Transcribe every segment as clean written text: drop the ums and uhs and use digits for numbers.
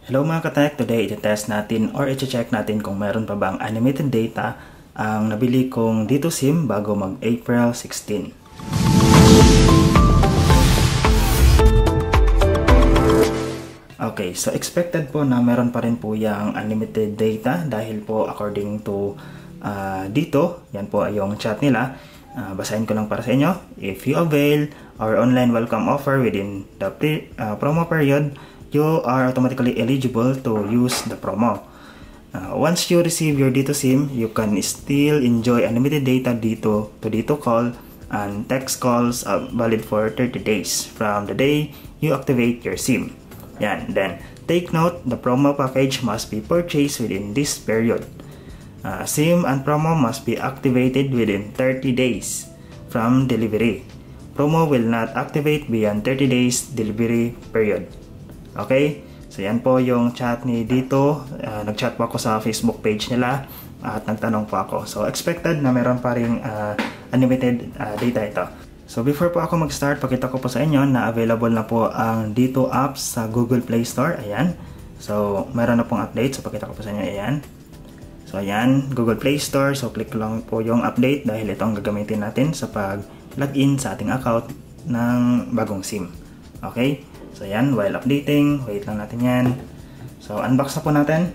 Hello mga katek, today iti-test natin or iti-check natin kung meron pa bang unlimited data ang nabili kong Dito SIM bago mag-April 16. Okay, so expected po na meron pa rin po yung unlimited data dahil po according to dito, yan po ay yung chat nila. Basahin ko lang para sa inyo. If you avail our online welcome offer within the promo period, you are automatically eligible to use the promo. Once you receive your Dito SIM, you can still enjoy unlimited data to Dito call and text calls valid for 30 days from the day you activate your SIM. Yan. Then, take note, the promo package must be purchased within this period. SIM and promo must be activated within 30 days from delivery. Promo will not activate beyond 30 days delivery period. Okay? So yan po yung chat ni Dito. Nag-chat po ako sa Facebook page nila at nagtanong po ako. So expected na meron pa ring unlimited data ito. So before po ako mag-start, pakita ko po sa inyo na available na po ang Dito apps sa Google Play Store. Ayan. So meron na pong update. So pakita ko po sa inyo. Ayan. So ayan, Google Play Store. So click lang po yung update dahil ito ang gagamitin natin sa pag-login sa ating account ng bagong SIM. Okay? So yan, while updating, wait lang natin yan. So unbox na po natin.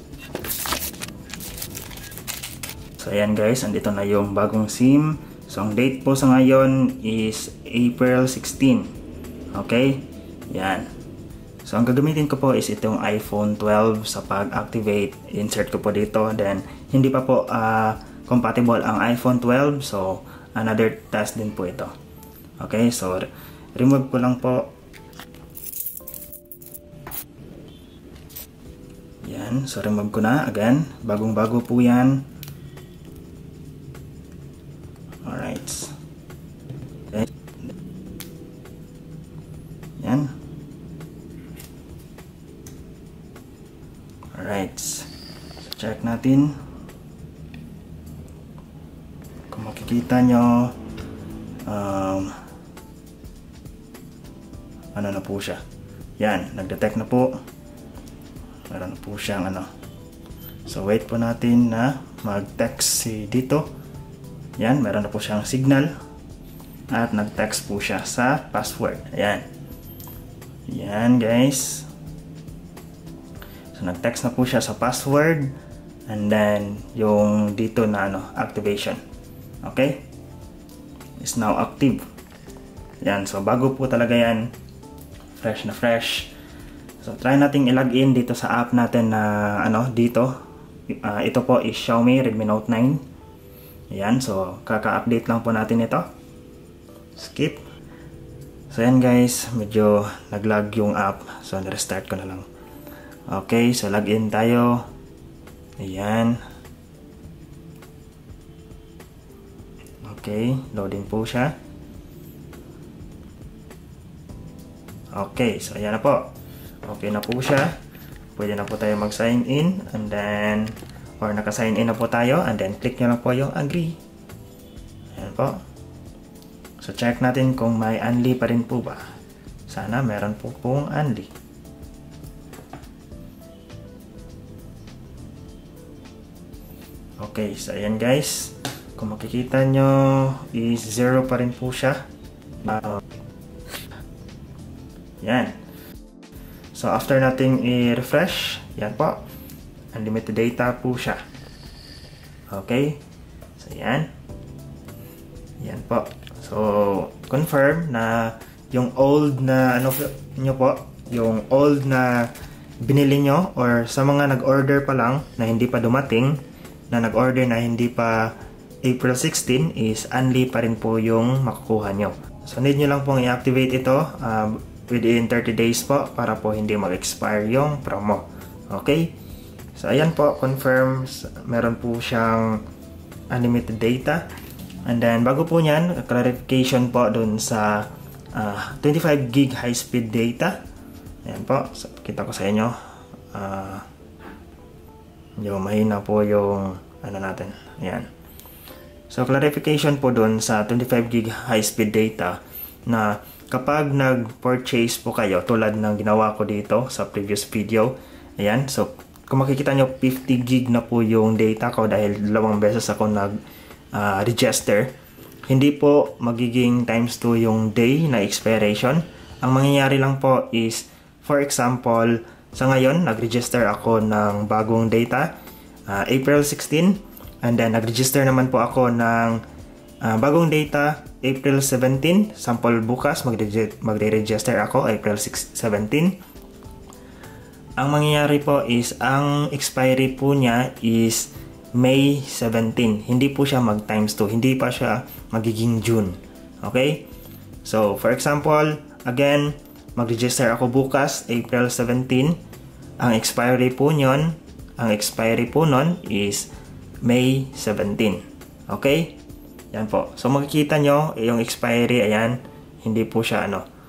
So ayan guys, andito na yung bagong SIM. So ang date po sa ngayon is April 16. Okay? Yan. So ang gagamitin ko po is itong iPhone 12 sa pag-activate. Insert ko po dito. Then hindi pa po compatible ang iPhone 12. So another test din po ito. Okay? So remove ko lang po. Yan, so remove ko na again. Bagong-bago po yan. Alright. Okay. Yan. Alright. So check natin. Kung makikita nyo, ano na po siya. Yan, nag-detect na po. Meron po siyang ano. So wait po natin na mag-text si Dito. Yan, meron na po siyang signal. At nag-text po siya sa password. Ayan. Yan guys. So nag-text na po siya sa password. And then yung Dito na ano, activation. Okay? Is now active. Yan, so bago po talaga yan. Fresh na fresh. So try nating i-login dito sa app natin na Dito. Ito po is Xiaomi Redmi Note 9. Ayan, so kaka-update lang po natin ito. Skip. So yan guys, medyo nag-lag yung app. So restart ko na lang. Okay, so login tayo. Ayan. Okay, loading po siya. Okay, so ayan na po. Okay na po siya. Pwede na po tayo mag-sign in. And then, or naka-sign in na po tayo. And then, click nyo lang po yung agree. Ayan po. So, check natin kung may unli pa rin po ba. Sana meron po pong unli. Okay, so ayan guys. Kung makikita nyo, is 0 pa rin po siya. Yan. So after nating i-refresh, yan po, unlimited data po siya. Okay, so yan. Yan po. So confirm na yung old na nyo po, yung old na binili nyo or sa mga nag-order pa lang na hindi pa dumating, na nag-order na hindi pa April 16 is unli pa rin po yung makukuha nyo. So need nyo lang pong i-activate ito within 30 days po para po hindi mag-expire yung promo. Okay? So ayan po, confirm, meron po siyang unlimited data. And then bago po niyan, clarification po dun sa 25 gig high speed data. Ayan po, so, kita ko sa inyo. Yung mahina po yung natin. Ayan. So clarification po dun sa 25 gig high speed data na kapag nag-purchase po kayo tulad ng ginawa ko dito sa previous video, Ayan, so kung makikita nyo, 50 gig na po yung data ko dahil 2 beses ako nag-register. Hindi po magiging times 2 yung day na expiration. Ang mangyayari lang po is, for example, sa ngayon, nag-register ako ng bagong data, April 16, and then nag-register naman po ako ng bagong data, April 17. Sample bukas, magre-register ako, April 17. Ang mangyayari po is, ang expiry po niya is May 17. Hindi po siya mag times 2. Hindi pa siya magiging June. Okay? So, for example, again, mag-register ako bukas, April 17. Ang expiry po nun is May 17. Okay? Yan po. So, makikita nyo, yung expiry, ayan, hindi po siya,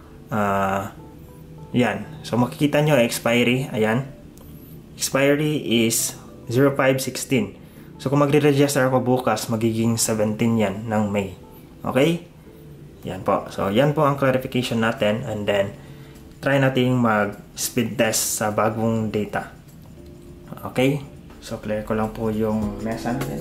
yan. So, makikita nyo, expiry, ayan. Expiry is 0516. So, kung magre-register ako bukas, magiging 17 yan ng May. Okay? Yan po. So, yan po ang clarification natin. And then, try nating mag-speed test sa bagong data. Okay? So, clear ko lang po yung mesa natin.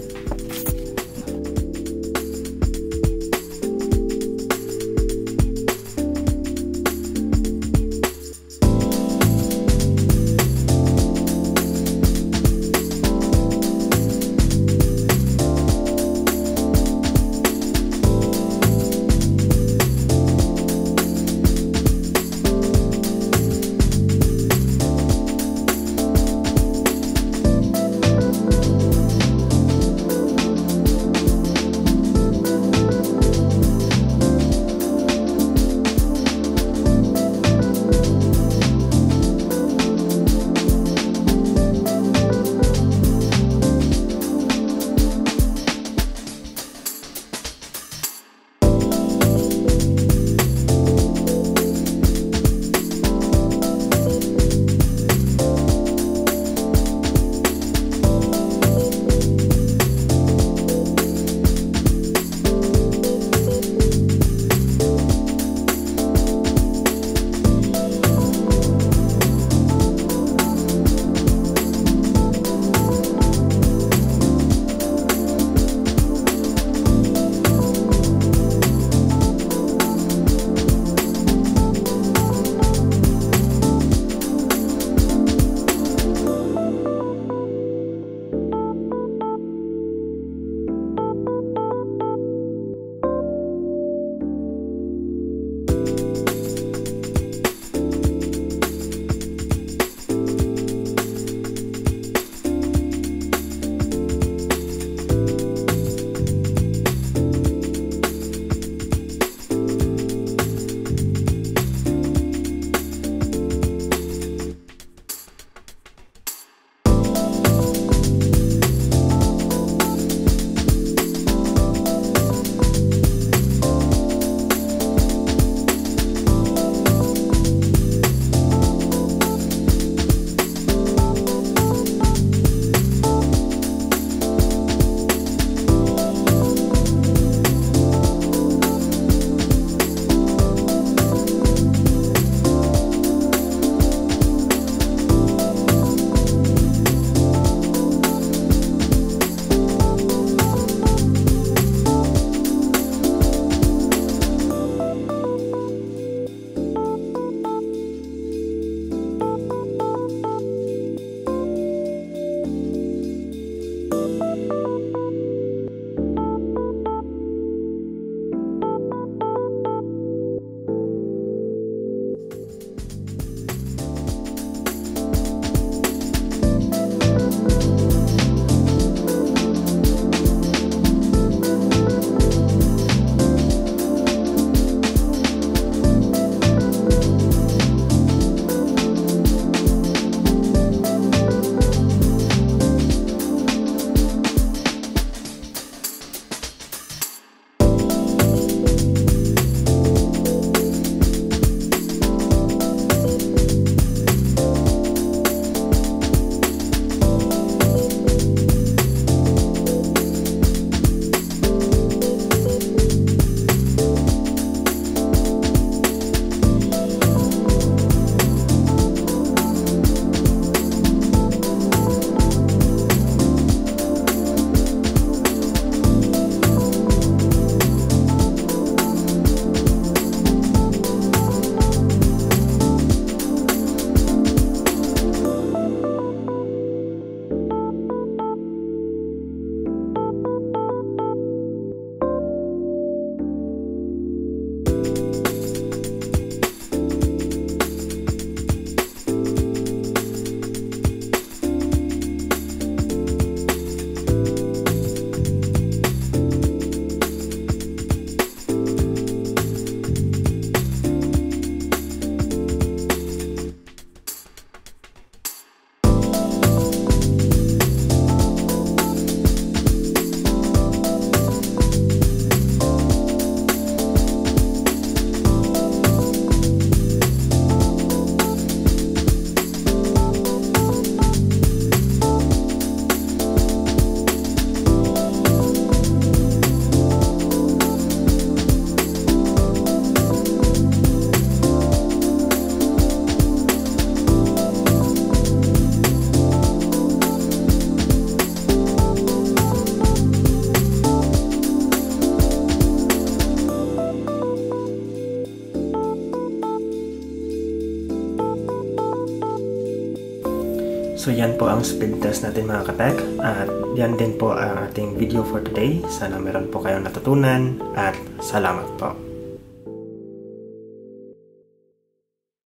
So yan po ang speed test natin mga katek, at yan din po ang ating video for today. Sana meron po kayong natutunan at salamat po.